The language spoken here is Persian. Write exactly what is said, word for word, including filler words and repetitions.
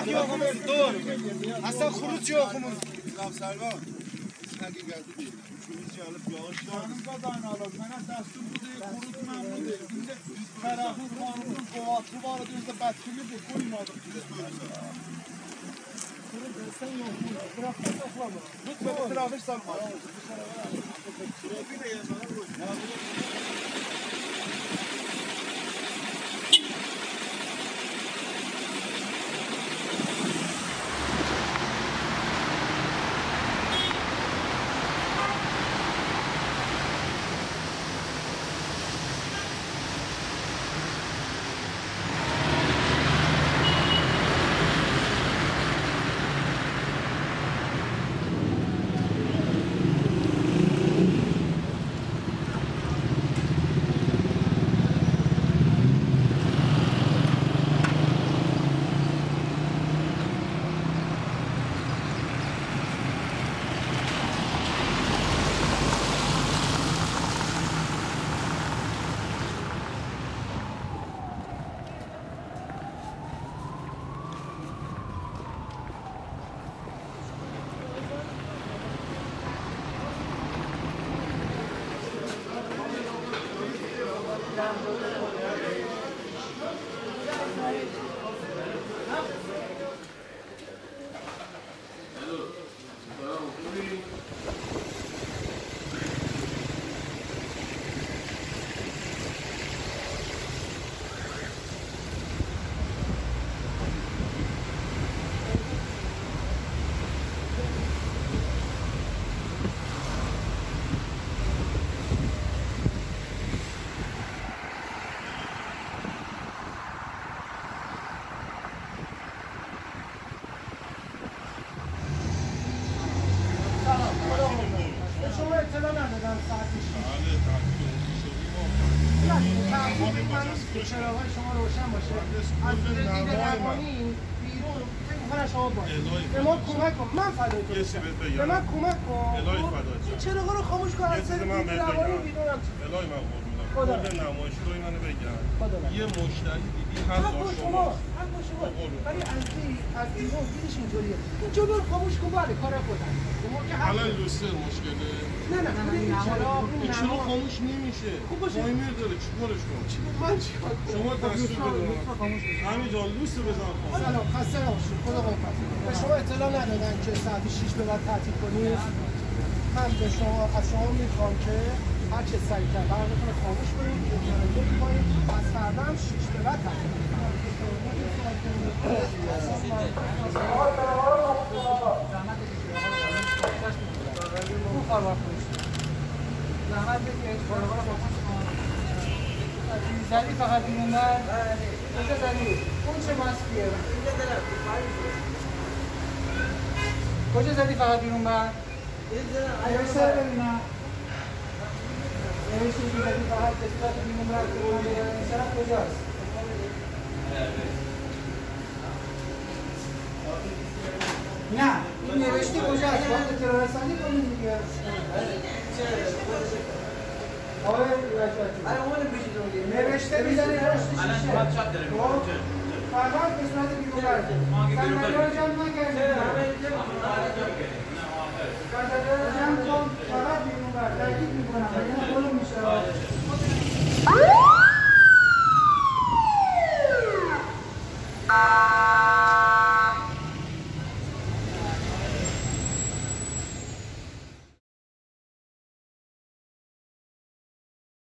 خروج yo'qimiz to'g'ri. Aslan xuruz yo'qimiz. Salvan. Haqiqatda shuning olib yog'ishlarni qozon olib, mana dastur budi qurutman budi. Endi tarafni qonun quvvatli bor edi, batchini deb qo'ymadik biz bo'lsa. Qurut sen yo'qmi? Qurutni to'xlama. Lütfen tarafni salma. Şurayı da yana koy. چراغ‌های شما روشن باشه. از دید روانی بیرون فکر می‌کنم شما باشه. به ما کمک کن. من فدای تو بشم. به من کمک کن. الهی فدای تو. این چراغا رو خاموش کن. از دید روانی بیرونم. الهی من قربونم. خدا نمایشگاهی منو بگم. یه مشتری دیدی هر با شما. هر با شما. ولی از دید از بیرون دیدش اینطوریه. این جلو رو خاموش کن بعد کار خودم. الان لوستر مشکله. نه نه این چراغ این چراغ خاموش نمیشه. خوب باشه. تایمر داره چیکارش کنم؟ من چیکار کنم؟ شما دستور بده. همین جان لوستر بزن خانم. سلام خسته نباشید. خدا حافظ. به شما اطلاع ندادن که ساعت شش به بعد تعطیل کنید. من به شما از شما میخوام که هر چه سریعتر برقتون رو خاموش کنید. مراجعه کنید. از فردا هم شش به بعد تعطیل کنید. اون کارو کنید. زحمت بکش بالا بالا زدی فقط بیرون بر کجا زدی؟ اون چه ماسکیه؟ کجا زدی فقط بیرون بر؟ نوشته رو ببینم نوشته که زدی فقط قسمت بیرون بر این طرف کجاست؟ نه این نوشته کجاست؟ باید اطلاع رسانی کنیم دیگه آره نوشته میزنی نوشته شیشه فرمان قسمت بیرون برده سندگاه رو جمع نکردیم سندگاه رو جمع کن فقط بیرون برده ترکیب میکنم این خلو میشه